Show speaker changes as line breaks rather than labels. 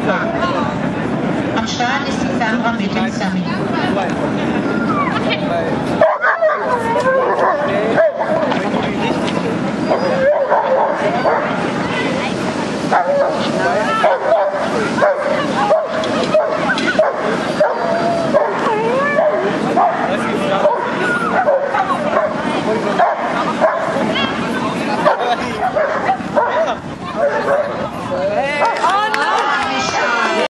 Am Start ist die Sandra mit dem Sammy.